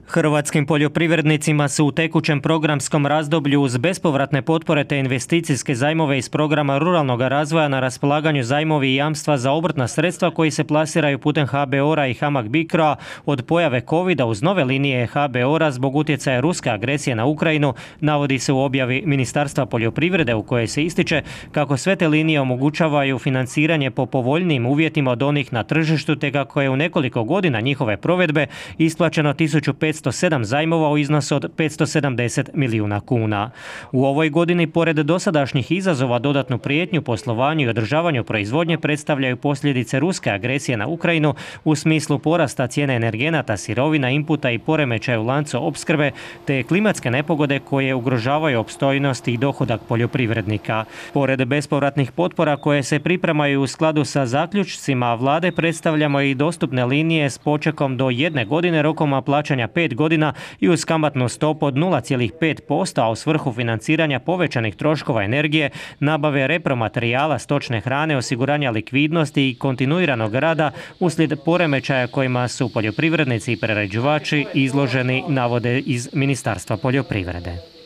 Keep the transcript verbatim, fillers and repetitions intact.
Hrvatskim poljoprivrednicima su u tekućem programskom razdoblju uz bespovratne potpore te investicijske zajmove iz programa ruralnog razvoja na raspolaganju zajmovi i jamstva za obrtna sredstva koji se plasiraju putem ha be o-a i Hamag Bicroa od pojave Covida uz nove linije ha be o-a zbog utjecaja ruske agresije na Ukrajinu, navodi se u objavi Ministarstva poljoprivrede u kojoj se ističe kako sve te linije omogućavaju financiranje po povoljnijim uvjetima od onih na tržištu te kako je u nekoliko godina njihove provedbe isplaćeno tisuću petsto sedam zajmova u iznosu od petsto sedamdeset milijuna kuna. U ovoj godini, pored dosadašnjih izazova, dodatnu prijetnju poslovanju i održavanju proizvodnje predstavljaju posljedice ruske agresije na Ukrajinu u smislu porasta cijene energenata, sirovina, inputa i poremećaja u lancu opskrbe, te klimatske nepogode koje ugrožavaju opstojnost i dohodak poljoprivrednika. Pored bespovratnih potpora koje se pripremaju u skladu sa zaključcima vlade, predstavljamo i dostupne linije s počekom do jedne godine, rokom plaćanja pet godina i uz kamatnu stopu od nula zarez pet posto, a u svrhu financiranja povećanih troškova energije, nabave repromaterijala, stočne hrane, osiguranja likvidnosti i kontinuiranog rada uslijed poremećaja kojima su poljoprivrednici i prerađivači izloženi, navode iz Ministarstva poljoprivrede.